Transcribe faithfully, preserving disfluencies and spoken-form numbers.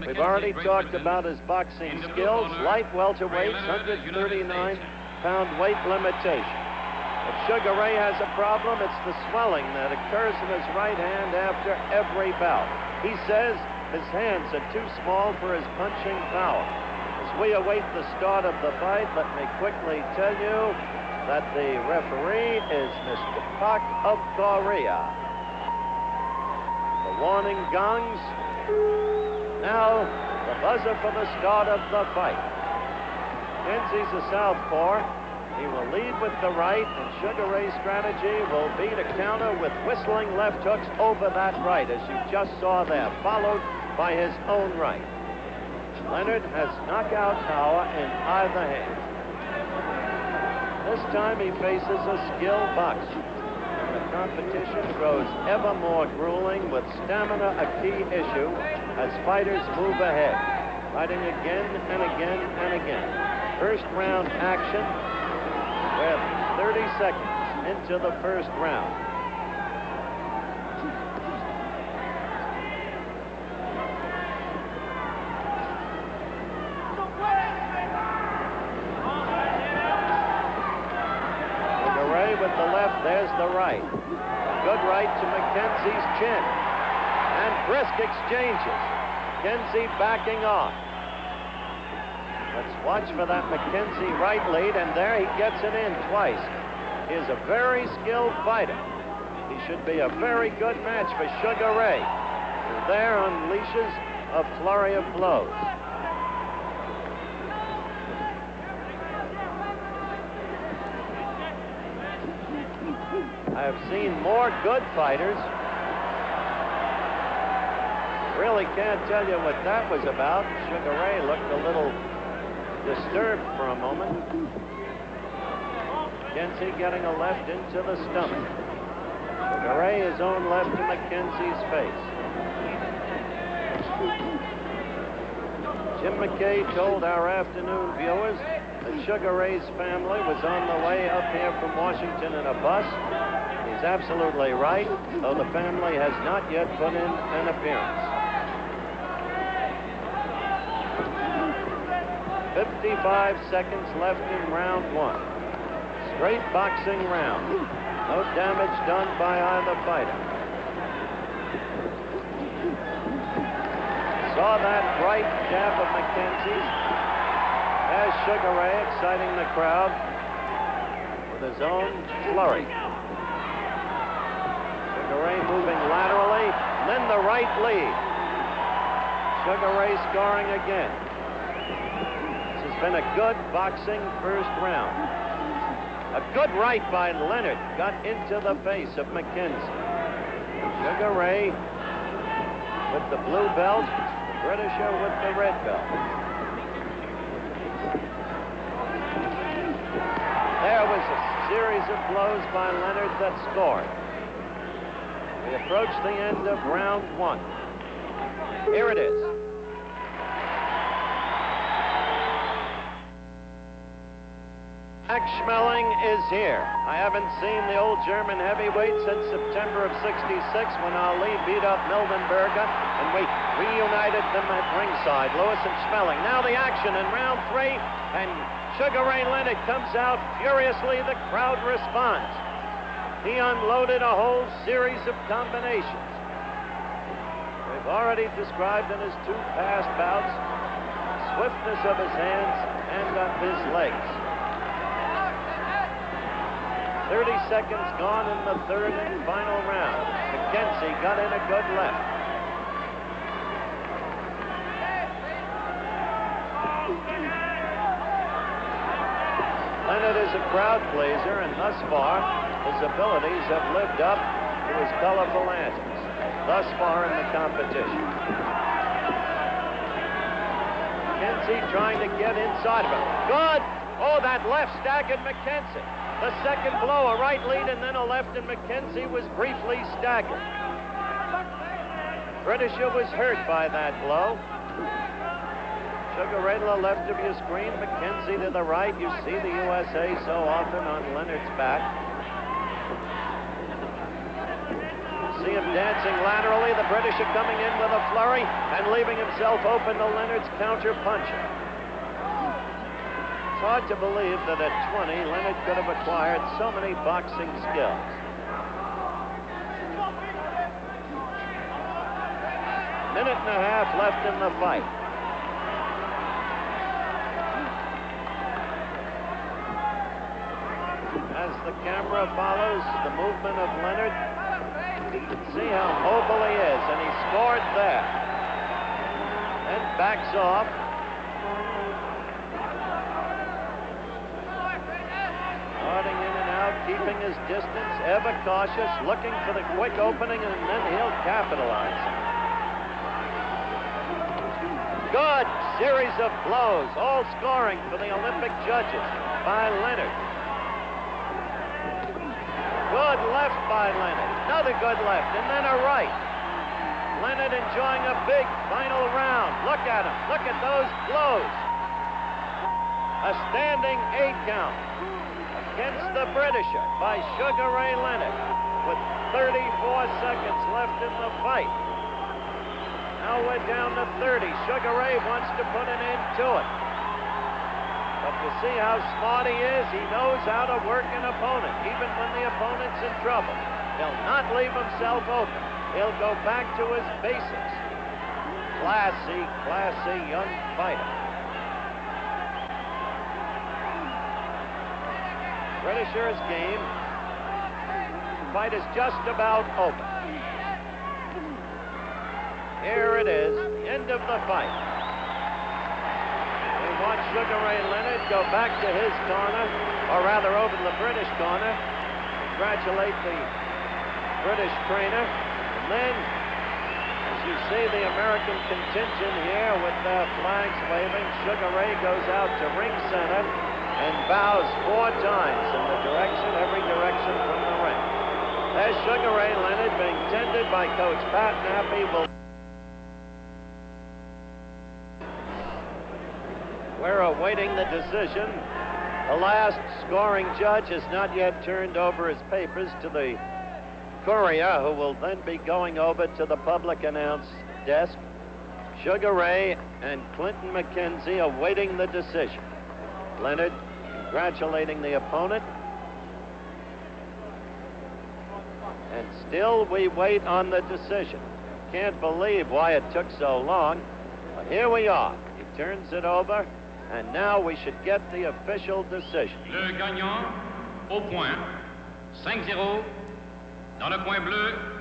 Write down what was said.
We've already talked about his boxing skills. Light welterweights, one thirty-nine pound weight limitation. If Sugar Ray has a problem, it's the swelling that occurs in his right hand after every bout. He says his hands are too small for his punching power. As we await the start of the fight, let me quickly tell you that the referee is Mister Park of Korea. The warning gongs. Now, the buzzer for the start of the fight. McKenzie's a southpaw. He will lead with the right, and Sugar Ray's strategy will be to counter with whistling left hooks over that right, as you just saw there, followed by his own right. Leonard has knockout power in either hand. This time he faces a skilled boxer. And the competition grows ever more grueling, with stamina a key issue as fighters move ahead, fighting again and again and again. First round action. With thirty seconds into the first round. Sugar Ray with the left, there's the right. Good right to McKenzie's chin. And brisk exchanges. McKenzie backing off. Let's watch for that McKenzie right lead, and there he gets it in twice. He is a very skilled fighter. He should be a very good match for Sugar Ray, who there unleashes a flurry of blows. I have seen more good fighters. Really can't tell you what that was about. Sugar Ray looked a little disturbed for a moment. McKenzie getting a left into the stomach. Sugar Ray his own left to McKenzie's face. Jim McKay told our afternoon viewers that Sugar Ray's family was on the way up here from Washington in a bus. He's absolutely right, though the family has not yet put in an appearance. fifty-five seconds left in round one. Straight boxing round. No damage done by either fighter. Saw that right jab of McKenzie's. There's Sugar Ray exciting the crowd with his own flurry. Sugar Ray moving laterally, and then the right lead. Sugar Ray scoring again. Been a good boxing first round. A good right by Leonard got into the face of McKenzie. Sugar Ray with the blue belt, the Britisher with the red belt. There was a series of blows by Leonard that scored. We approach the end of round one. Here it is. Max Schmeling is here. I haven't seen the old German heavyweight since September of sixty-six, when Ali beat up Mildenberger, and we reunited them at ringside, Lewis and Schmeling. Now the action in round three, and Sugar Ray Leonard comes out furiously. The crowd responds. He unloaded a whole series of combinations. We've already described in his two past bouts the swiftness of his hands and of his legs. thirty seconds gone in the third and final round. McKenzie got in a good left. Leonard is a crowd pleaser, and thus far, his abilities have lived up to his colorful antics. Thus far in the competition. McKenzie trying to get inside of him. Good! Oh, that left staggered McKenzie. The second blow, a right lead, and then a left, and McKenzie was briefly staggered. Britisher was hurt by that blow. Sugar Ray to the left of your screen, McKenzie to the right. You see the U S A so often on Leonard's back. See him dancing laterally. The British are coming in with a flurry and leaving himself open to Leonard's counter-puncher. It's hard to believe that at twenty, Leonard could have acquired so many boxing skills. A minute and a half left in the fight. As the camera follows the movement of Leonard, you can see how mobile he is, and he scored there. Then backs off. Darting in and out, keeping his distance, ever cautious, looking for the quick opening, and then he'll capitalize. Good series of blows, all scoring for the Olympic judges by Leonard. Good left by Leonard. Another good left, and then a right. Leonard enjoying a big final round. Look at him. Look at those blows. A standing eight count against the Britisher by Sugar Ray Leonard with thirty-four seconds left in the fight. Now we're down to thirty. Sugar Ray wants to put an end to it. But you see how smart he is? He knows how to work an opponent, even when the opponent's in trouble. He'll not leave himself open. He'll go back to his basics. Classy, classy young fighter. Britisher's game. The fight is just about over. Here it is, end of the fight. We watch Sugar Ray Leonard go back to his corner, or rather over to the British corner, congratulate the British trainer, and then, as you see the American contingent here with their flags waving, Sugar Ray goes out to ring center and bows four times in the direction, every direction from the ring. There's Sugar Ray Leonard being tended by Coach Pat Nappy. Will We're awaiting the decision. The last scoring judge has not yet turned over his papers to the courier, who will then be going over to the public announce desk. Sugar Ray and Clinton McKenzie awaiting the decision. Leonard congratulating the opponent. And still we wait on the decision. Can't believe why it took so long, but here we are. He turns it over. And now we should get the official decision. Le gagnant au point, cinq zéro, dans le coin bleu,